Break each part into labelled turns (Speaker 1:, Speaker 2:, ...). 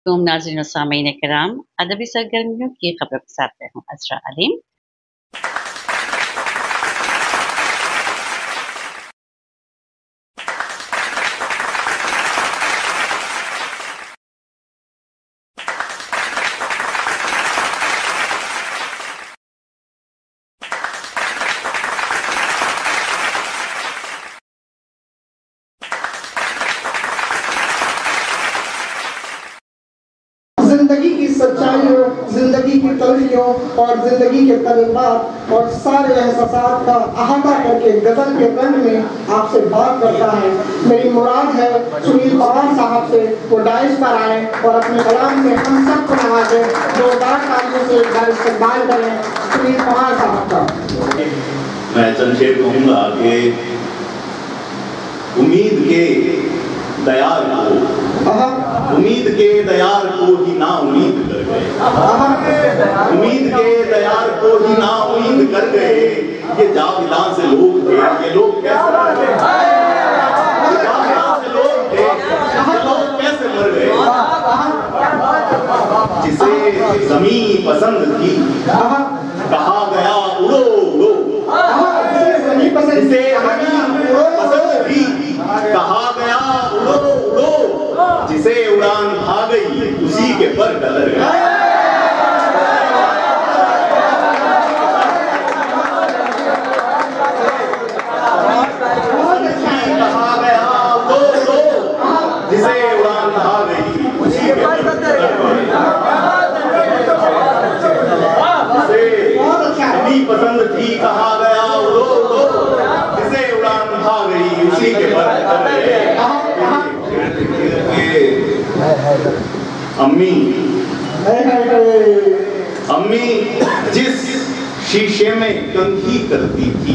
Speaker 1: तुम नाज़रीन और सामीन किराम, अदबी सरगर्मियों की खबर के साथ मैं हूँ असरा अलीम।
Speaker 2: जिंदगी की सच्चाइयों, जिंदगी की तलखियों और जिंदगी के तजुर्बात और सारे एहसासात का अहाता करके गजल के रंग में आपसे बात करता है। मेरी मुराद है सुनील पवार साहब से वो डाइस पर आए और अपने कलाम में हम सबको नवाजे। जोरदार तालियों से एक बार इस्तेमाल करें सुनील पवार साहब का।
Speaker 3: मैं चंद शेर कहूँगा कि उम्मीद के दयार को, उम्मीद के दयार को ही ना उम्मीद कर गए, उम्मीद के दयार को ही ना उम्मीद कर गए। ये जाविदां से लोग थे, ये लोग कैसे मर गए? जाविदां से लोग थे, ये लोग कैसे मर गए? जिसे ज़मीं पसंद थी कहा गया उड़ो उड़ो, जिसे ज़मीं पसंद थी कहा गया उड़ो उड़ो, जिसे उड़ान भा गई उसी के पर डलर गया। कहा गया उड़ो उड़ो, जिसे उड़ान भा गई उसी के पर डलर गया। जिसे ज़मीं पसंद थी कहा गया उड़ो उड़ो, जिसे उड़ान भा गई उसी के पर डलर गया। अम्मी अम्मी जिस शीशे में कंघी करती थी,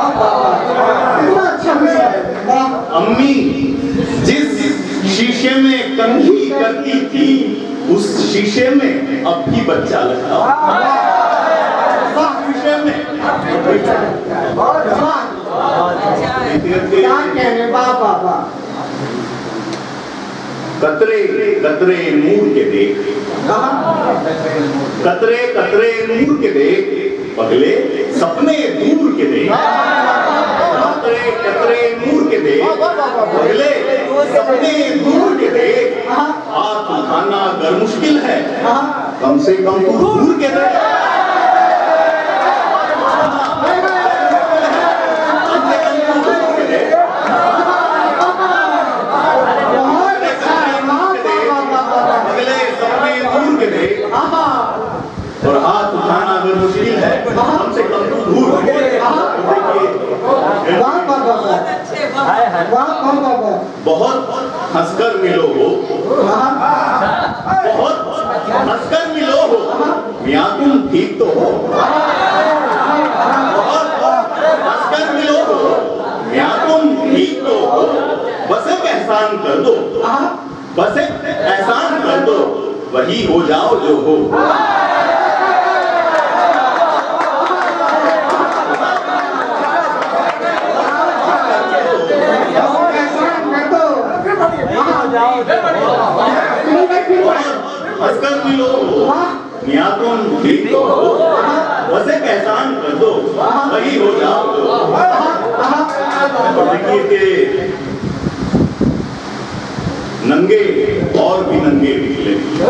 Speaker 3: अम्मी जिस शीशे में कंघी करती थी उस शीशे में अब भी बच्चा लगता शीशे में। क्या कहने बाबा, कतरे कतरे नूर के देख, कतरे कतरे नूर के देख, पगले सपने दूर के देख, कतरे कतरे नूर के देख, पगले सपने दूर के देख। हाथ उठाना अगर मुश्किल है कम से कम तू दूर के देख। और हाथ उठाना अगर मुश्किल है कम से कम तू दूर हो। बहुत हंसकर मिलो हो, बहुत हंसकर मिलो हो, मियां तुम ठीक तो हो। बहुत हंसकर मिलो हो, मियां तुम ठीक तो हो। बस एक एहसान कर दो, बस एक एहसान कर दो, वही हो जाओ जो हो। हंसकर मिलो मियां तुम ठीक तो हो, बस एक एहसान कर दो, वही हो जाओ जो हो। देखिए कि नंगे और भी नंगे निकले,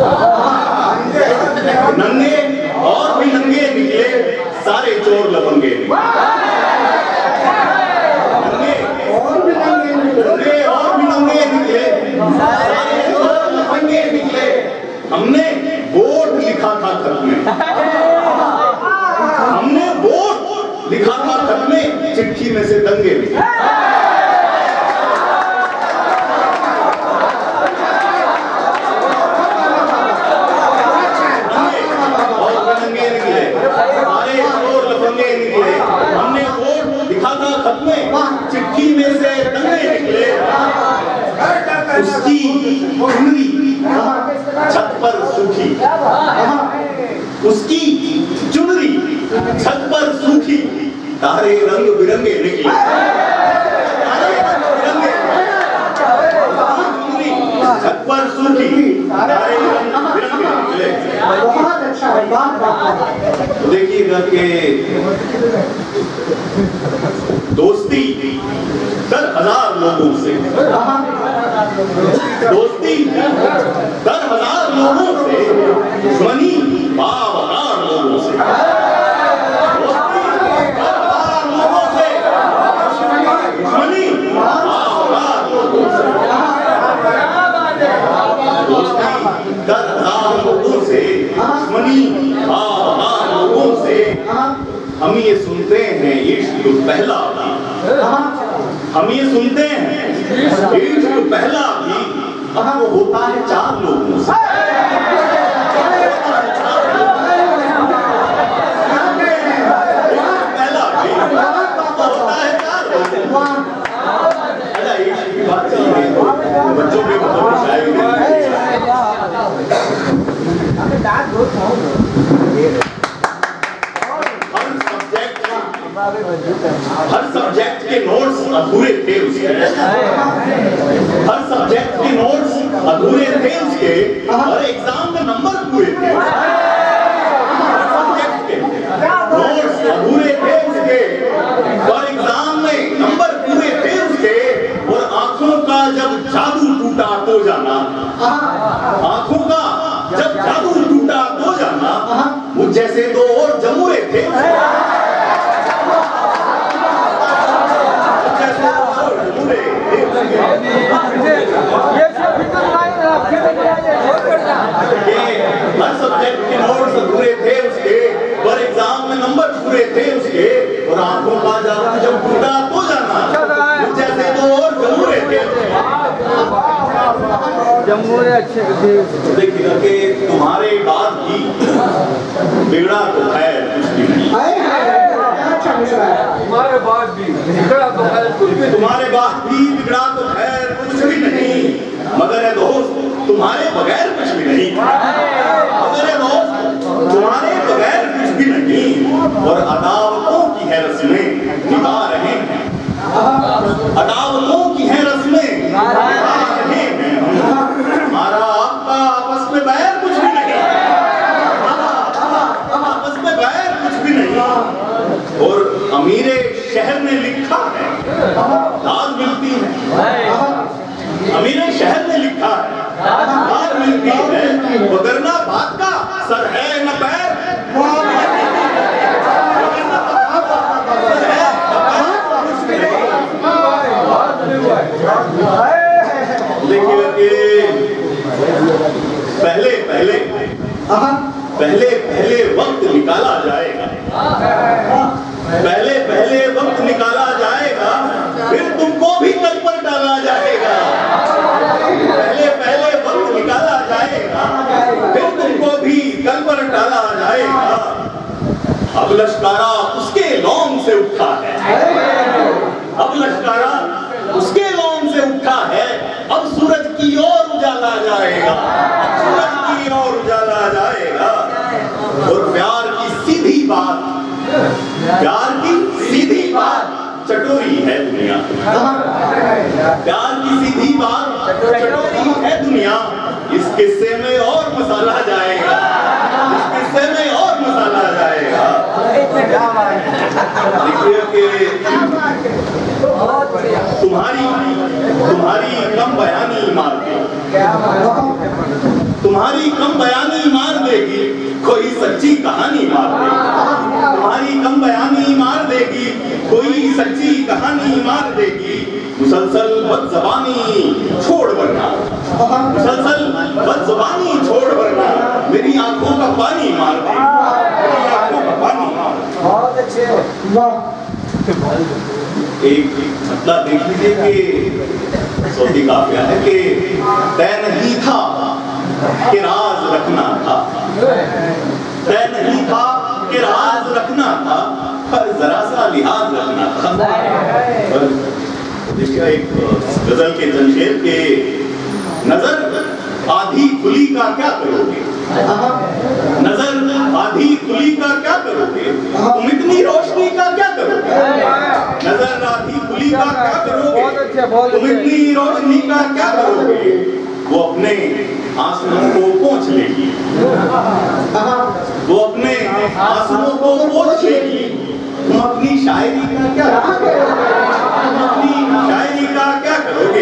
Speaker 3: नंगे और भी नंगे निकले, सारे चोर लफंगे निकले। नंगे और भी नंगे निकले, और भी नंगे निकले, सारे चोर लफंगे निकले। हमने वोट लिखा था खत में, हमने वोट लिखा था खत में, चिट्ठी में से दंगे निकले। हमने वोट लिखा था खत में, चिट्ठी में से दंगे निकले। उसकी चुनरी छत पर सूखी, उसकी चुनरी छत पर सूखी, तारे रंग बिरंगे निकले। तारे रंग बिरंगे, चुनरी छत ऊपर सूखी सारे बिरंगे निकले।
Speaker 2: बहुत अच्छा है, बात
Speaker 3: तो देखिएगा कि दोस्ती 10,000 लोगों से, दोस्ती 10,000 लोगों से, दुश्मनी 12,000 लोगों से, दोस्ती 10,000 लोगों से, दुश्मनी 12,000 लोगों से, दोस्ती 10,000 लोगों से, दुश्मनी 12,000 लोगों से। हम ये सुनते हैं इश्क पहला भी, हम ये सुनते हैं इश्क पहला भी वो होता है 4 लोगों से। पहला भी होता है 4 लोगों से। अच्छा, इश्क की बात चल रही है बच्चों के मतलब शायरी हर सब्जेक्ट के नोट्स अधूरे थे उसके, हर सब्जेक्ट के नोट्स अधूरे थे उसके, और एग्जाम में नंबर पूरे थे। हर सब्जेक्ट के नोट्स अधूरे थे उसके, और एग्जाम में नंबर पूरे थे उसके। और आंखों का जब जादू टूटा तो जाना, आंखों का जब जादू टूटा तो जाना, मुझ जैसे 2 और जमूरे थे उसके। हर सब्जेक्ट के नोट्स पूरे थे उसके, पर एग्जाम में नंबर पूरे थे उसके। और आंखों का जादू जब टूटा तो जाना, जैसे 2 और जमूरे थे।
Speaker 4: जमूरे अच्छे थे।
Speaker 3: देखिएगा कि तुम्हारे बाद भी बिगड़ा तो खैर कुछ भी नहीं,
Speaker 4: तुम्हारे बाद भी बिगड़ा तो खैर कुछ भी,
Speaker 3: तुम्हारे बाद भी बिगड़ा तो खैर कुछ भी नहीं, मगर है दोस्त तुम्हारे बगैर कुछ भी नहीं, मगर है दोस्त तुम्हारे बगैर कुछ भी नहीं। और अदावतों की है रस्में निभा रहे हैं, अदावतों की है रस्में निभा रहे हैं। हमारा आपका आपस में बैर कुछ भी नहीं, आपस में बैर कुछ भी नहीं। और अमीरे शहर ने लिखा है दाद मिलती है, अमीरे शहर ने लिखा है दाद मिलती है, वगरना बात का सर है न पैर, देखिए कि पहले पहले पहले पहले वक्त निकाला जाएगा, पहले पहले वक्त निकाला जाएगा, फिर तुमको भी कल पर डाला जाएगा। पहले पहले वक्त निकाला जाएगा, फिर तुमको भी कल पर डाला जाएगा। अब लश्कारा उसके लौंग से उठा है, अब लश्कारा उसके लौंग से उठा है। अब सूरज की ओर उजाला जाएगा, अब सूरज की ओर उजाला जाएगा। और प्यार की सीधी बात, प्यार की सीधी बात चटोरी है दुनिया, प्यार की सीधी बात चटोरी है दुनिया। इस किस्से में और मसाला जाएगा, इस किस्से में और मसाला जाएगा। देखिए कि तुम्हारी कम बयानी मार देगी, तुम्हारी कम बयानी मार देगी, कोई सच्ची कहानी मार देगी, तुम्हारी कम बयानी मार देगी, कोई सच्ची कहानी मार देगी। मुसलसल बदज़बानी छोड़ वरना, मुसलसल बदज़बानी छोड़ वरना मेरी आंखों का पानी मार देगी, मेरी आंखों का पानी।
Speaker 4: बहुत अच्छे।
Speaker 3: एक मतलब देख लीजिए कि सऊदी काफिया है कि तय नहीं था कि राज रखना था, तय नहीं था कि राज रखना था, पर जरा सा लिहाज रखना था। देखिए एक गजल के जंशेर के नजर आधी खुली का क्या करोगे, नजर आधी खुली का क्या करोगे, तुम इतनी रोशनी का क्या करोगे, नजर आधी खुली का क्या करोगे, तुम इतनी रोशनी का क्या करोगे। वो अपने आंसुओं को पोंछ लेगी, वो अपने आंसुओं को पोंछ लेगी। तुम अपनी शायरी का क्या करोगे? तुम अपनी शायरी का क्या करोगे?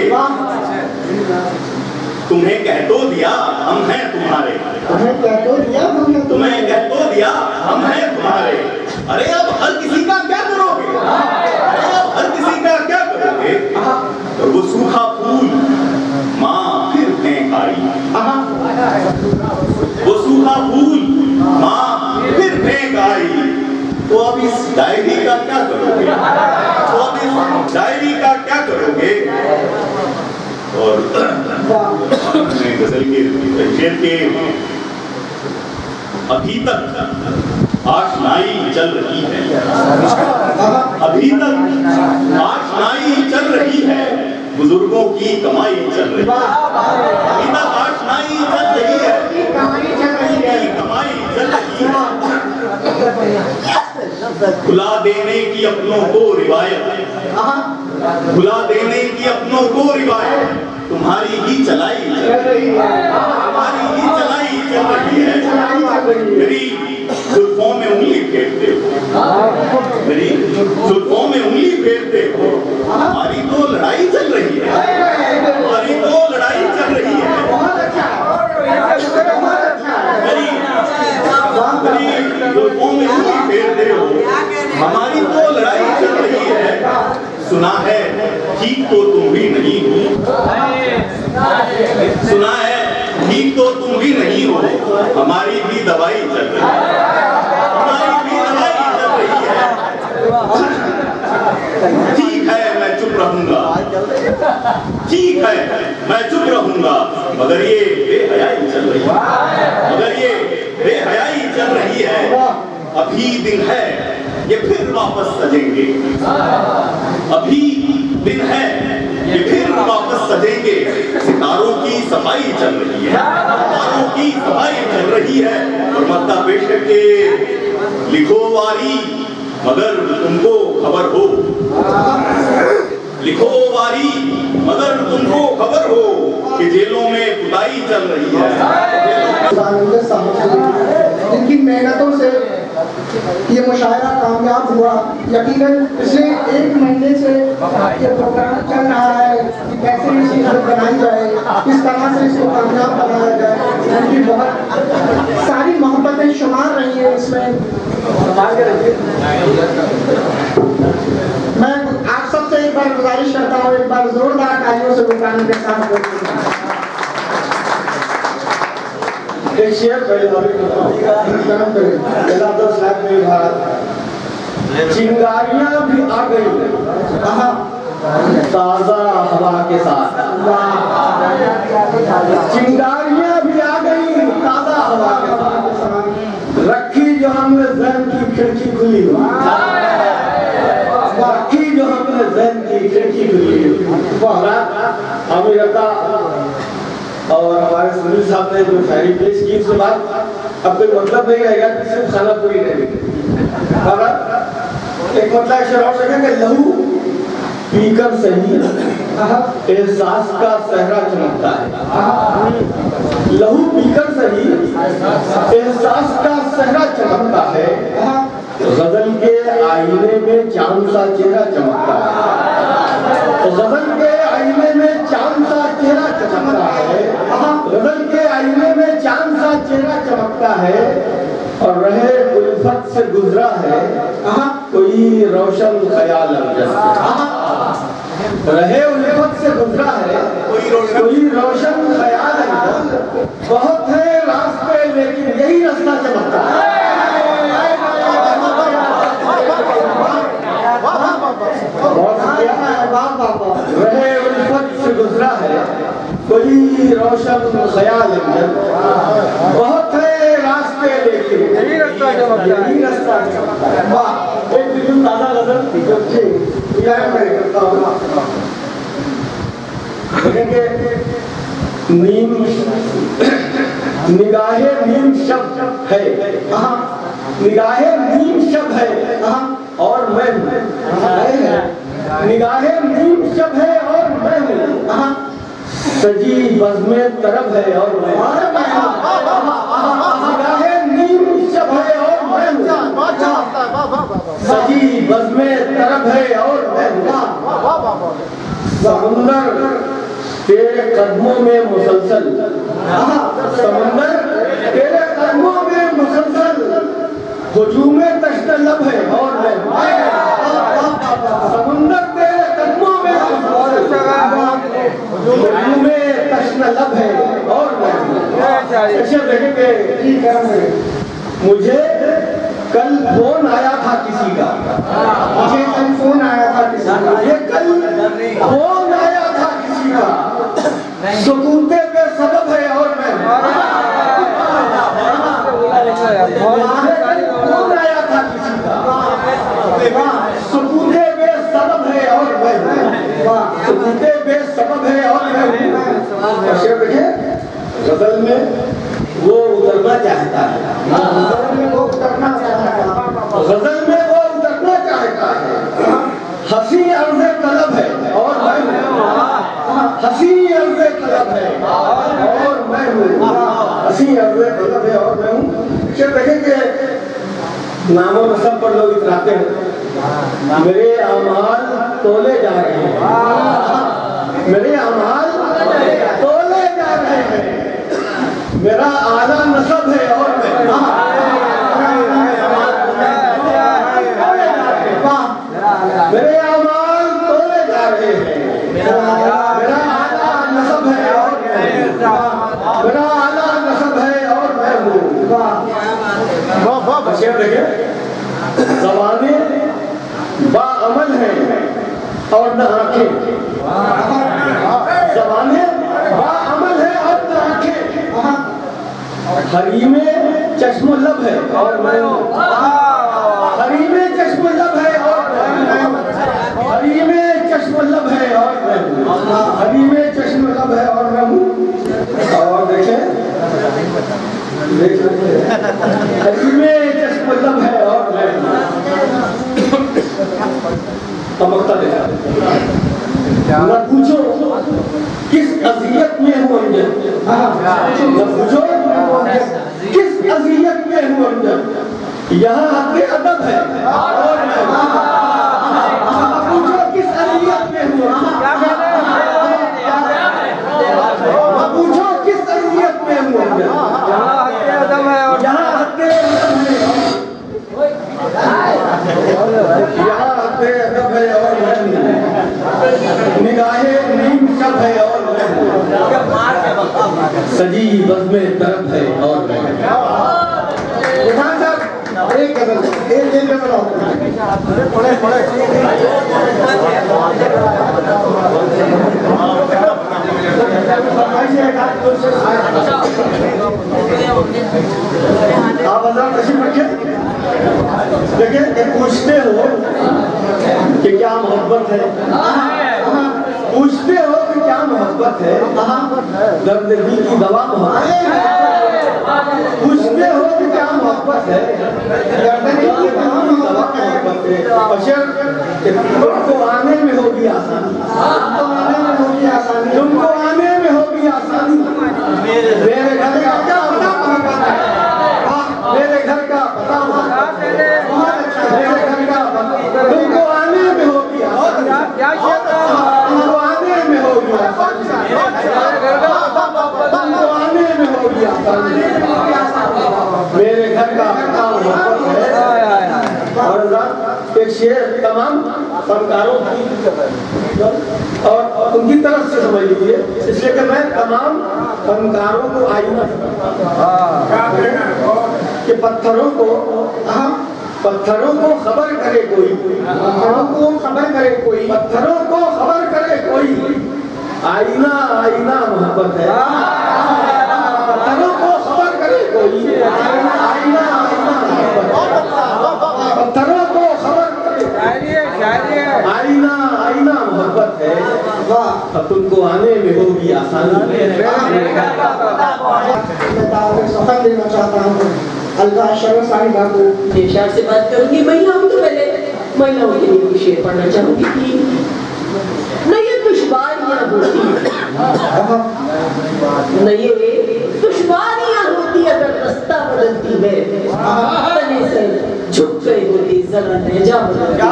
Speaker 3: तुम्हें कह तो दिया हम हैं तुम्हारे,
Speaker 2: तुम्हें कह तो दिया हम हैं
Speaker 3: तुम्हें कह तो दिया हम हैं तुम्हारे। अरे अब हर किसी का क्या करोगे? अरे अब हर किसी का क्या करोगे? तो वो सूखा फूल माँ फिर फेंक आई, वो सूखा फूल माँ फिर फेंक आई। तो अब इस डायरी का क्या करोगे? तो अब इस डायरी का क्या करोगे? और गजल के शेर के अभी तक आशनाई चल रही है, अभी तक आशनाई चल रही है, बुजुर्गों की कमाई चल रही है, अभी तक आशनाई चल रही है, कमाई चल रही है। खुला देने की अपनों को रिवायत, खुला देने की अपनों को रिवायत, तुम्हारी ही चलाई चल रही है, तुम्हारी ही चलाई चल रही है। मेरी जुल्फों में उंगली फेरते हो, मेरी जुल्फों में उंगली फेरते हो, हमारी तो लड़ाई चल रही है, हमारी तो लड़ाई चल रही है। मेरी जुल्फों में उंगली फेरते हो, हमारी तो लड़ाई चल रही है। सुना है ठीक तो तुम भी नहीं हो, सुना है ठीक तो तुम भी नहीं हो, हमारी भी दवाई चल रही है, हमारी भी दवाई चल रही है। ठीक है मैं चुप रहूंगा, ठीक है मैं चुप रहूंगा, मगर ये बेहयाई चल रही है, मगर ये बेहयाई चल रही है। अभी दिन है ये फिर वापस सजेंगे, अभी दिन है ये फिर वापस सजेंगे। सितारों की सफाई चल रही है, सितारों की सफाई चल रही है। और मद्दा पेश करके लिखो वारी मगर तुमको खबर हो, लिखो वारी मगर तुमको खबर हो कि जेलों में खुदाई चल रही है।
Speaker 2: जिनकी मेहनतों से ये मुशायरा कामयाब हुआ। यकीनन पिछले 1 महीने से ये प्रोग्राम चल रहा है कि कैसे ये चीज़ बनाई जाए, किस तरह से इसको कामयाब बनाया जाए। उनकी बहुत सारी मोहब्बतें शुमार रही हैं इसमें। मैं आप सबसे एक बार गुजारिश करता हूँ, एक बार जोरदार तालियों से बुलवाने के साथ
Speaker 5: एक शेर पहले चिंगारियां भी आ गई ताजा हवा के साथ, चिंगारियां भी आ गई ताजा हवा के साथ। रखी जो हमने ज़हन की खिड़की खुली, रखी जो हमने ज़हन की खिड़की खुली। अमीरता और हमारे सुनील साहब ने जो शायरी पेश की, उसके बाद अब कोई मतलब नहीं रहेगा कि सिर्फ खाना पूरी रहेगी। एक मतलब शेर और सके कि लहू पीकर सही एहसास का सहरा चमकता है, लहू पीकर सही एहसास का सहरा चमकता है। गजल के आईने में चांद सा चेहरा चमकता है, गजल के आईने में चांद सा चेहरा चमकता है, गजल के आईने में चांद सा चेहरा चमकता है। और रहे उल्फत से गुजरा है कोई रोशन ख्याल रहे उल्फत से गुजरा है कोई रोशन ख्याल बहुत है रास्ते लेकिन यही रास्ता चमकता है। रहे उल्फत से गुजरा है कोई रोशन ख्याल बहुत है रास्ते लेकिन यही रास्ता चमकता है, यही रास्ता चमकता है। वाह, एक बिल्कुल ताजा गजल नीम निगाहे नीम शब्द है, निगाहे नीम शब्द है और मैं निगाहे नीम शब्द है और मैं सजी बज़्म तरब है और मैं नीम शब है और मैं सजी बज़्म तरब है और मैं समुंदर तेरे कदमों में मुसलसल समुंदर तेरे कदमों में मुसलसल हुजूमे तश्न लब है और मैं समुंदर तेरे कदमों में हुजूमे तश्न लब है और मैं ऐसे देखेंगे। मुझे कल फोन आया था किसी का मुझे कल फोन आया था किसी का ये कल फोन आया था किसी का सुकूते पे सबब है और मैं फोन आया था किसी का सुकूते पे सबब है और मैं सुकूते पे सबब है और मैं गजल में वो उतरना चाहता है गजल में वो उतरना चाहता है हंसी अर्ज़े तलब है और मैं हंसी अर्ज़े तलब है और मैं हंसी अर्ज़े तलब है और मैं हूँ। देखेंगे नामों में सब पर लोग इतराते हैं मेरे अमाल तोले जा रहे हैं मेरे अमाल तोले जा रहे हैं मेरा आला नसब है और मैं मेरे अमाल तोले जा रहे हैं मेरा आला नसब है और मेरा आला नसब है और मैं हूँ। देखिए ज़बानें बाअमल हैं और न आंखें ज़बानें बाअमल है और न आंखें हरीमे चश्म लब है और मैं हरीमे चश्म लब है और हरीमे चश्म लब है और मैं हरीमे चश्म लब है और मैं हूँ। और देखें हरीमे चश्म लब है और मैं तमकता देखा न पूछो किस अज़ियत में हूँ अंजन न पूछो किस अज़ियत में हूँ अंजन यहाँ हक़ अदब है और मैं पूछो किस अज़ियत में हूँ पूछो किस अज़ियत में हूँ यहाँ हक़ अदब है और यहाँ हक़ अदब है और निगाहे नीम शब है और सजी बज़्म तरब है और एक गजल आप तशरीफ रखें। देखिए पूछते हो कि क्या मोहब्बत है पूछते हो कि क्या मोहब्बत है दर्द दिल की दवा मोहब्बत पूछते हो कि क्या मोहब्बत है दर्द दिल की दवा मोहब्बत है तुमको आने में होगी आसानी तुमको आने में होगी आसानी मेरे घर का क्या मेरे घर का पता बहुत अच्छा मेरे घर का तुमको आने में होगी तुमको आने में होगी तुमको आने में होगी मेरे घर का पता है। और एक शेर तमाम फनकारों की और उनकी तरफ से समझ लीजिए इसलिए कि मैं तमाम फनकारों को आईना कि पत्थरों को खबर करे कोई पत्थरों को खबर करे कोई आईना आईना मोहब्बत है पत्थरों को खबर करे कोई आईना आईना पत्थरों को खबर करे आईना आईना मोहब्बत है अब तुमको आने में होगी आसानी।
Speaker 2: देना चाहता हूँ अल्लाह शर्मा साहिबा को
Speaker 6: शेर से बात करूंगी। महिलाओं तो पहले महिलाओं के लिए शेर पढ़ना चाहूंगी कि नयत खुशबारियां होती न ये दुश्वारियां होती अगर रास्ता बदलती मैं, तने से झुक गई होती जरा लहजा बदलती।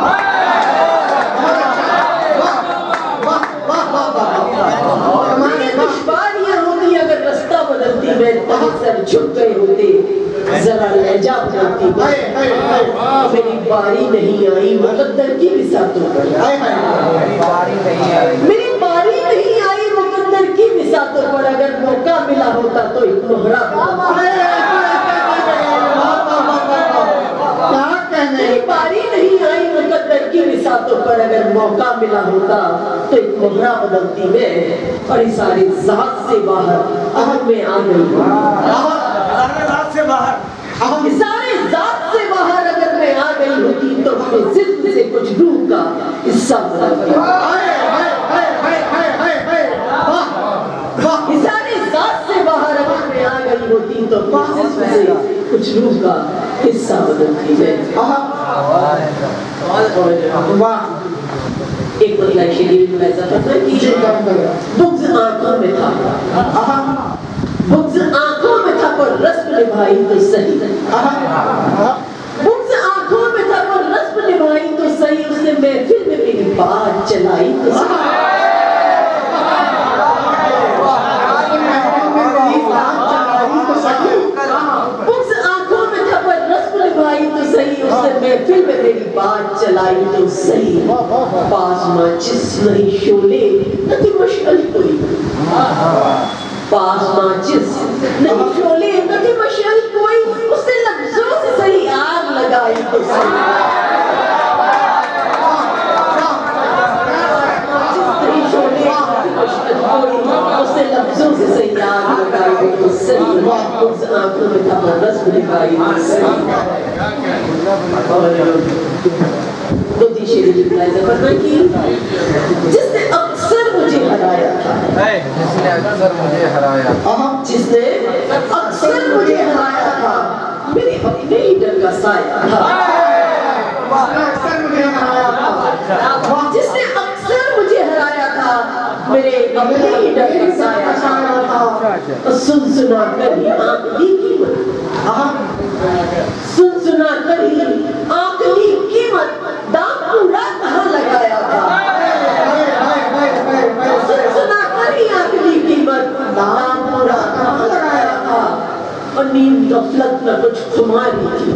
Speaker 6: दुश्वारियां होती अगर रास्ता बदलती मैं, तने सर झुक गए होते जरा लहजा बदलती। मेरी बारी नहीं आई मुकद्दर की बिसातों पर, मेरी बारी नहीं आई मुकद्दर की बिसातों पर। अगर मौका मिला होता तो एक मोहरा मेरी बारी नहीं आई मुकद्दर की बिसातों पर। अगर मौका मिला होता तो एक मोहरा बदलती मैं, और इस सारी जात से बाहर अहम में आ गई। सारे जात से बाहर अगर मैं आ गई होती तो अपने जिस्म से कुछ रूह का हिस्सा बदलती। सारे जात से बाहर अगर मैं आ गई होती तो अपने जिस्म से कुछ रूह का हिस्सा बदलती है। एक बदला शरीर में ऐसा था कि बुग्ज आंखों में था, बुग्ज आंखों में था पर रस्म निभाई तो सही। बुग्ज आंखों में था पर रस्म निभाई तो सही। उसने महफिल में मेरी बात चलाई तो सही। बुग्ज आंखों में था पर रस्म निभाई तो सही। उसने महफिल में मेरी बात चलाई तो सही। पास माचिस नहीं शोले न थी मुश्किल कोई, पास माचिस नहीं शोले न थी मुश्किल कोई। उसने लफ्जों से सही आग लगाई तो सही। नहीं शोले न थी मुश्किल कोई, उसने लफ्जों से सही आग लगाई तो सही। उस आंखों में था पर रस्म निभाई तो सही। दो तीसरी जबरदस्ती की जिसने अक्सर मुझे हराया था,
Speaker 4: जिसने अक्सर मुझे हराया था,
Speaker 6: जिसने अक्सर मुझे हराया था, मेरे अपने ही डर का साया था। जिसने अक्सर मुझे हराया था, मेरे अपने ही डर का साया था। सुन सुना कर ही आंखली कीमत, सुन सुना कर ही आंखली कीमत दाम पूरा कहाँ लगाया था। सुन सुना कर ही आंखली कीमत दाम पूरा कहाँ लगाया था। और नींद गफलत में कुछ खुमारी थी,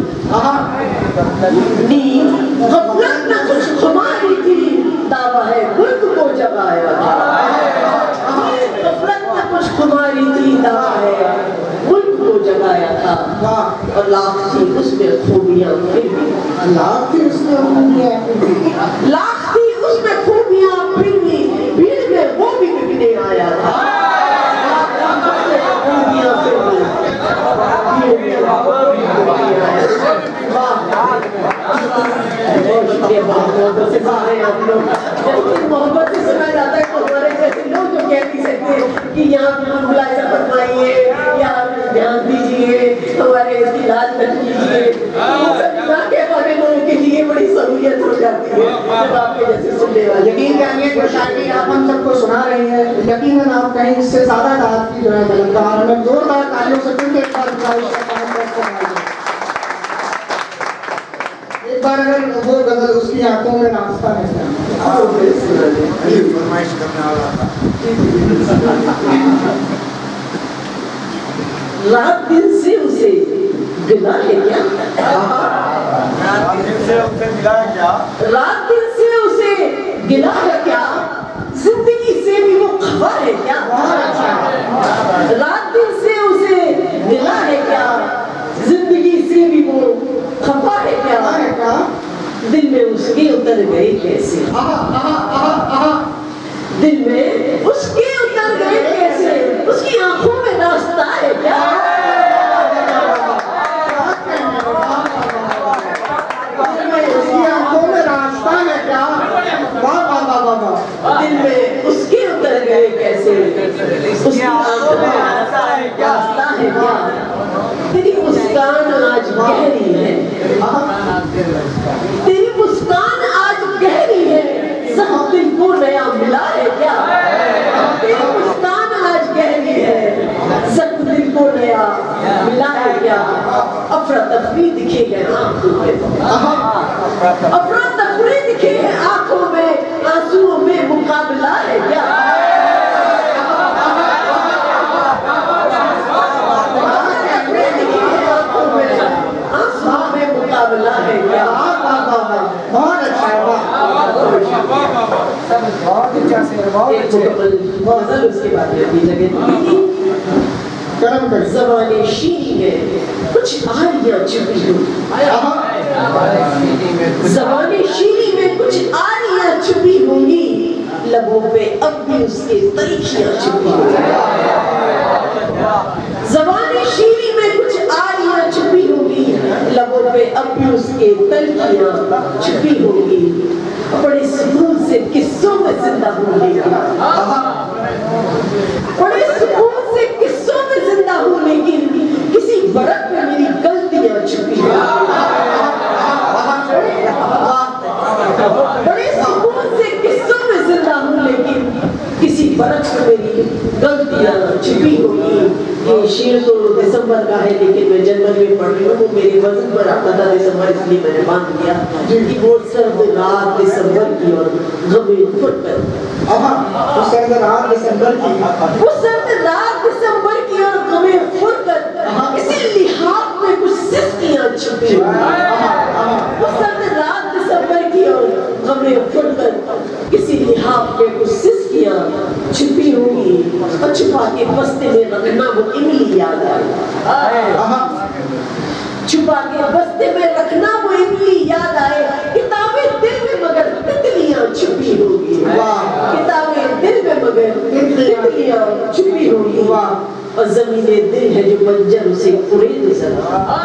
Speaker 6: नींद गफलत में कुछ खुमारी थी। दावा है मुल्क को जगाया था। नींद गफलत में कुछ खुमारी थी, दावा है मुल्क को जगाया था। और लाख थी उसमें खूबियां फिर भी, लाख थी उसमें खूबियां फिर भी, लाख थी उसमें खूबियां फिर भी, भीड़ में वो भी बिकने आया था। खूबियां फिर भी, भीड़ में वो भी बिकने आया था। बहुत शुक्रिया मोहब्बत से सारे आप लोग। जब मोहब्बत से सुना जाता है तो हमारे जैसे लोग जो कह नहीं सकते कि यहाँ मुलायजा फरमाइए या ध्यान दीजिए, हमारे इसकी लाज मत कीजिए, ना कह पाने लोगों के लिए बड़ी सहूलियत हो जाती है जब आपके जैसे सुनने वाले।
Speaker 2: यकीन जानिए जो शायरी आप हम सबको सुना रही हैं, यकीनन आप कहीं इससे ज्यादा दाद की जो है तलबगार में जोरदार तालियों से फिर एक बार अगर वो गजल उसकी आंखों में रास्ता है
Speaker 4: फरमाइश करने वाला था।
Speaker 6: रात दिन से उसे गिला है क्या,
Speaker 4: रात दिन से उसे गिला है क्या,
Speaker 6: रात दिन से उसे गिला है क्या, जिंदगी से भी वो खफा है क्या। रात दिन से उसे गिला है क्या, जिंदगी से भी वो खफा है क्या। दिल में उसके उतर गए कैसे, दिल में उसके उतर गए कैसे, उसकी आंखों में रास्ता है क्या।
Speaker 2: उसकी आंखों में रास्ता है क्या। वाह वाह वाह वाह वाह।
Speaker 6: दिल में उसके उतर गए कैसे, उसकी आंखों में रास्ता है क्या। तेरी मुस्कान आज गहरी है, तेरी मुस्कान आज गहरी है, सब दिल को नया मिला है क्या। तेरी मुस्कान अफरा तफरी दिखे है आंखों में, अफरा तफरी दिखे है आंखों में, आंसुओं में मुकाबला है क्या? आंसुओं में मुकाबला है क्या?
Speaker 2: बहुत अच्छा है,
Speaker 6: एक मुकम्मल उसके बाद में लगे ज़बाने शीरी में कुछ आरियां छुपी हो, ज़बाने शीरी में कुछ आरियां छुपी होंगी, लबों पे अब भी उसके तरीखियां छुपी होंगी। ज़बाने शीरी में कुछ आरियां छुपी होंगी, लबों पे अब भी उसके तरीखियां छुपी होंगी। बड़े सुकून से किस्सों में जिंदा हूँ, बड़े सुकून से किस्सों में जिंदा हूँ, लेकिन किसी बरत में मेरी गलतियां छुपी हैं। बड़े सुकून से किस्सों में जिंदा हूँ, लेकिन किसी बरत में मेरी गलतियां छुपी होंगी। ये शेर तो दिसंबर का है, लेकिन मैं जनवरी में पढ़ रही हूँ। मेरे वजन पर आता था दिसंबर, इसलिए मैंने बांध दिया कि वो सर्द रात दिसंबर की और गमे फुरकत,
Speaker 2: वो सर्द रात दिसंबर की,
Speaker 6: वो सर्द रात दिसंबर की और गमे फुरकत, इसी लिहाज में कुछ सिस्कियां छुपी होंगी। वो सर्द रात दिसंबर की और गमे फुरकत, किसी लिहाज में कुछ सिस्कियां छुपी होंगी। और छुपा के बस्ते में रखना वो इमली याद आए, छुपा के बस्ते में रखना वो इमली याद आए। किताबें दिल में मगर तितलियां छुपी होंगी, किताबें दिल में मगर तितलियां छुपी होंगी। और ज़मीने दिल है जो मंजर उसे पुरे दो जरा,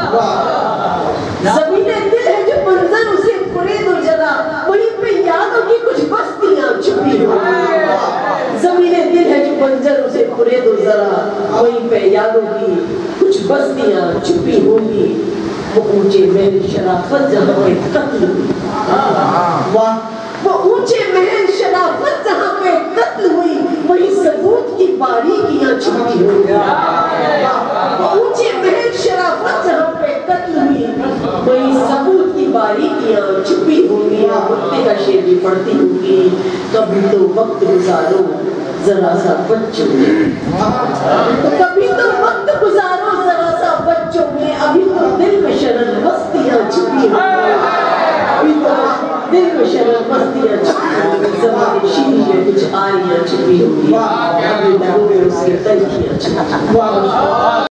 Speaker 6: ज़मीने दिल है जो मंजर उसे पुरे दो जरा, वहीं पे यादों की कुछ बस्तियां छुपी होंगी। ज़मीने दिल है जो मंजर उसे पुरे दो जरा, वहीं पे यादों की कुछ बस्तियां छुपी होंगी। वो ऊंचे महल शराफत जहाँ पे कत्ल, वाह, वो ऊंचे महल शराफत जहाँ पे कत्ल हुई, वही सबूत की बारीकियां छुपी होंगी। वो ऊंचे महल शराफत जहाँ पे कत्ल हुई, वही सबूत की बारीकियां छुपी होंगी। मुक्ति का शेर भी पढ़ती होंगी, कभी तो वक्त गुजारो जरा सा बच्चों में, कभी तो वक्त गुजारो जरा सा बच्चों में, अभी तो दिल में शरण मस्तियां छुपी होंगी, अभी तो दिल में शरण मस्तियां छुपी होंगी। ज़बाने शीरी में कुछ आरियां छुपी होंगी, अभी लबों में उसकी तरीखियां छुपी होंगी।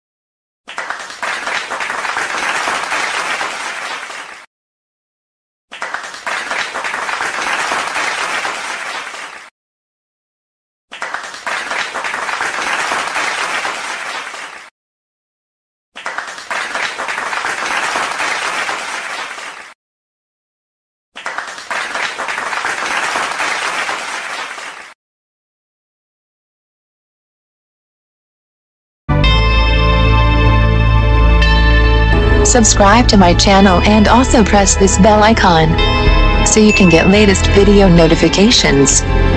Speaker 7: Subscribe to my channel and also press this bell icon so you can get latest video notifications.